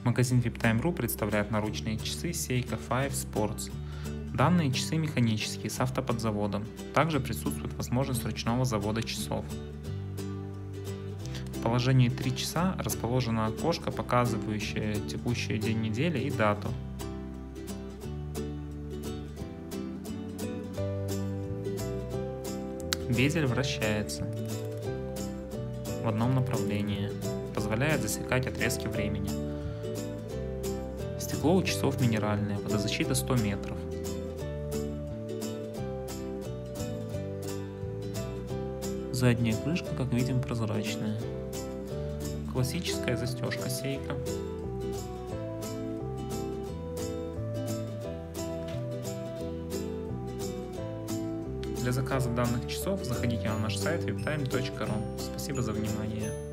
Магазин VIPTime.ru представляет наручные часы Seiko 5 Sports. Данные часы механические, с автоподзаводом. Также присутствует возможность ручного завода часов. В положении 3 часа расположено окошко, показывающее текущий день недели и дату. Безель вращается в одном направлении, позволяет засекать отрезки времени. Стекло у часов минеральное, водозащита 100 метров. Задняя крышка, как видим, прозрачная. Классическая застежка Seiko. Для заказа данных часов заходите на наш сайт viptime.ru. Спасибо за внимание.